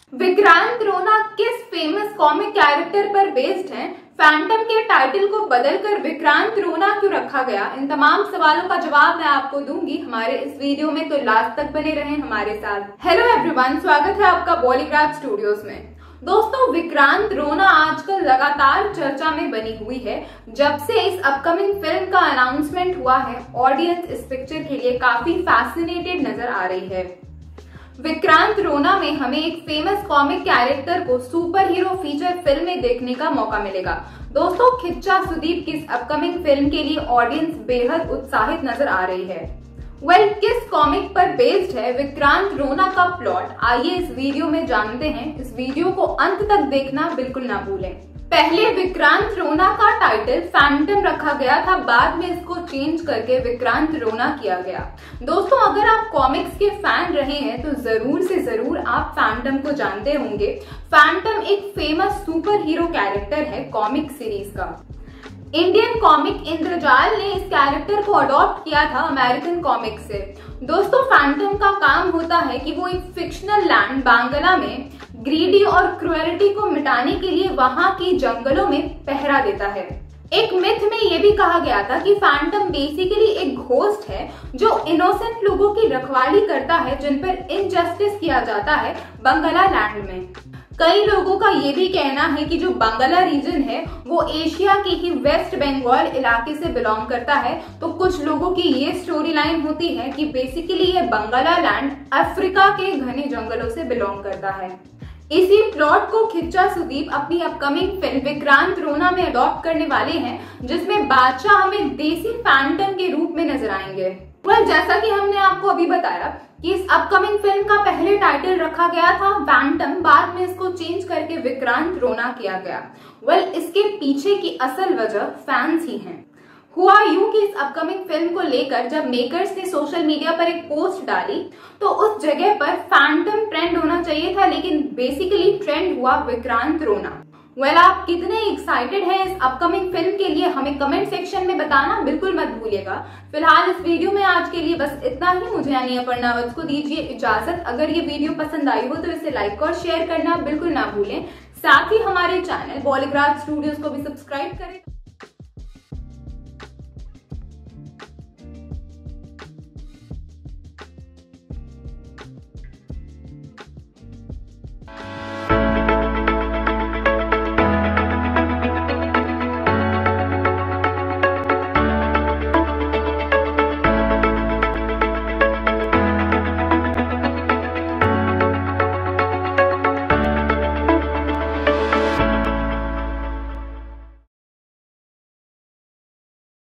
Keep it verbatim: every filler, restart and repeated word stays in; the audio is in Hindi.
विक्रांत रोना किस फेमस कॉमिक कैरेक्टर पर बेस्ड है? फैंटम के टाइटल को बदलकर विक्रांत रोना क्यों रखा गया? इन तमाम सवालों का जवाब मैं आपको दूंगी हमारे इस वीडियो में, तो लास्ट तक बने रहें हमारे साथ। हेलो एवरीवन, स्वागत है आपका बॉलीग्राफ स्टूडियोज में। दोस्तों, विक्रांत रोना आजकल लगातार चर्चा में बनी हुई है। जब से इस अपकमिंग फिल्म का अनाउंसमेंट हुआ है, ऑडियंस इस पिक्चर के लिए काफी फैसिनेटेड नजर आ रही है। विक्रांत रोना में हमें एक फेमस कॉमिक कैरेक्टर को सुपर हीरो फीचर फिल्म में देखने का मौका मिलेगा। दोस्तों, खिच्चा सुदीप की इस अपकमिंग फिल्म के लिए ऑडियंस बेहद उत्साहित नजर आ रही है। वेल well, किस कॉमिक पर बेस्ड है विक्रांत रोना का प्लॉट? आइए इस वीडियो में जानते हैं। इस वीडियो को अंत तक देखना बिल्कुल ना भूलें। पहले विक्रांत रोना का टाइटल फैंटम रखा गया था, बाद में इसको चेंज करके विक्रांत रोना किया गया। दोस्तों, अगर आप कॉमिक्स के फैन रहे हैं तो जरूर से जरूर आप फैंटम को जानते होंगे। फैंटम एक फेमस सुपर हीरो कैरेक्टर है कॉमिक सीरीज का। इंडियन कॉमिक इंद्रजाल ने इस कैरेक्टर को अडॉप्ट किया था अमेरिकन कॉमिक से। दोस्तों, फैंटम का काम होता है कि वो एक फिक्शनल लैंड बांग्ला में ग्रीडी और क्रुएलिटी को मिटाने के लिए वहां की जंगलों में पहरा देता है। एक मिथ में ये भी कहा गया था कि फैंटम बेसिकली एक घोस्ट है जो इनोसेंट लोगों की रखवाली करता है जिन पर इनजस्टिस किया जाता है बंगला लैंड में। कई लोगों का ये भी कहना है कि जो बांग्ला रीजन है वो एशिया के ही वेस्ट बंगाल इलाके से बिलोंग करता है। तो कुछ लोगों की ये स्टोरी लाइन होती है कि बेसिकली ये बांग्ला लैंड अफ्रीका के घने जंगलों से बिलोंग करता है। इसी प्लॉट को खिच्चा सुदीप अपनी अपकमिंग फिल्म विक्रांत रोना में अडॉप्ट करने वाले हैं, जिसमें बादशाह हमें देसी फैंटम के रूप में नजर आएंगे। वेल, जैसा कि हमने आपको अभी बताया कि इस अपकमिंग फिल्म का पहले टाइटल रखा गया था फैंटम, बाद में इसको चेंज करके विक्रांत रोना किया गया। वेल, इसके पीछे की असल वजह फैंस ही हैं। हुआ यूं कि इस अपकमिंग फिल्म को लेकर जब मेकर्स ने सोशल मीडिया पर एक पोस्ट डाली तो उस जगह पर फैंटम ट्रेंड होना चाहिए था, लेकिन बेसिकली ट्रेंड हुआ विक्रांत रोना। वेल well, आप कितने एक्साइटेड हैं इस अपकमिंग फिल्म के लिए हमें कमेंट सेक्शन में बताना बिल्कुल मत भूलिएगा। फिलहाल इस वीडियो में आज के लिए बस इतना ही। मुझे यानी अपर्णा वत्स को दीजिए इजाजत। अगर ये वीडियो पसंद आई हो तो इसे लाइक और शेयर करना बिल्कुल ना भूलें। साथ ही हमारे चैनल बॉलीग्राफ स्टूडियोज को भी सब्सक्राइब करें।